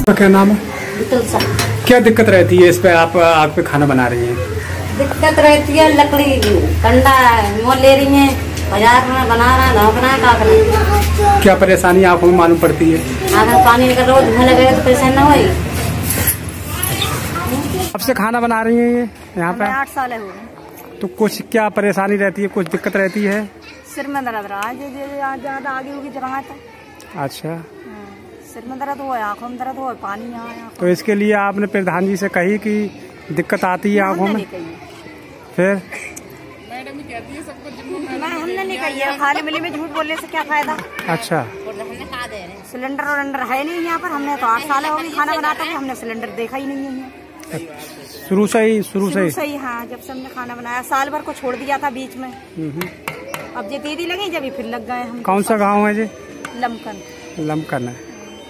क्या नाम है? क्या दिक्कत रहती है इस पे, आप आग पे खाना बना रही हैं? दिक्कत रहती है, लकड़ी कंडा मोल ले रही है, बाजार में बना रहा है, क्या परेशानी आपको मालूम पड़ती है? अगर पानी निकल रहा धुआं लगेगा तो परेशान न हो। अब से खाना बना रही हैं ये यहाँ पे? 8 साल हो गए। तो कुछ क्या परेशानी रहती है, कुछ दिक्कत रहती है? सिर में दर्द रहा है, ज्यादा आगे होगी जगह था। अच्छा, सिर में दर्द हुआ, आँखों में दर्द हुआ, पानी यहाँ। तो इसके लिए आपने प्रधान जी से कही कि दिक्कत आती है आँखों में? फिर मैडम कहती है सबको, हमने नहीं कही है, खाली मिली में झूठ बोलने से क्या फायदा। अच्छा, सिलेंडर वलेंडर है नहीं यहाँ पर, हमने तो 8 साल हो गए खाना बनाते हुए, हमने सिलेंडर देखा ही नहीं है। शुरू से ही हाँ, जब से हमने खाना बनाया, साल भर को छोड़ दिया था बीच में। अब ये दीदी लगी, जब फिर लग गए हम। कौन सा गांव है जी? लमकन है।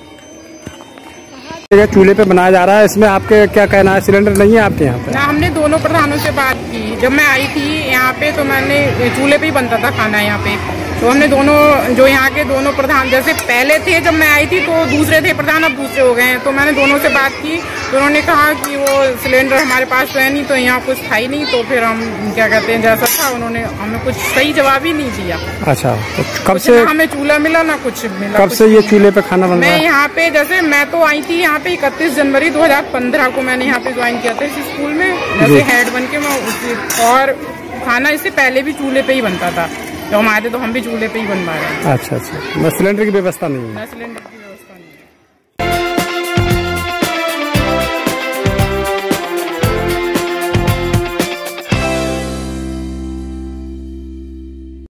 चूल्हे पे बनाया जा रहा है, इसमें आपके क्या कहना है? सिलेंडर नहीं है आपके यहाँ पे? ना, हमने दोनों प्रधानों से बात की। जब मैं आई थी यहाँ पे तो मैंने चूल्हे पे ही बनता था खाना यहाँ पे, तो हमने दोनों जो यहाँ के दोनों प्रधान, जैसे पहले थे जब मैं आई थी तो दूसरे थे प्रधान, अब दूसरे हो गए हैं, तो मैंने दोनों से बात की तो उन्होंने कहा कि वो सिलेंडर हमारे पास तो है नहीं, तो यहाँ कुछ था ही नहीं। तो फिर हम क्या कहते हैं, जैसा था उन्होंने हमें कुछ सही जवाब ही नहीं दिया। अच्छा, तो कब से हमें चूल्हा मिला ना कुछ मिला? कब से ये चूल्हे पे खाना बन रहा है? मैं यहाँ पे, जैसे मैं तो आई थी यहाँ पे 31 जनवरी 2015 को मैंने यहाँ पे ज्वाइन किया था इस स्कूल में, जैसे हेड बन के मैं और खाना इससे पहले भी चूल्हे पे ही बनता था। जब हम आए थे तो हम भी चूल्हे पे ही बनवा रहे हैं। अच्छा, मैं सिलेंडर की व्यवस्था नहीं है। सिलेंडर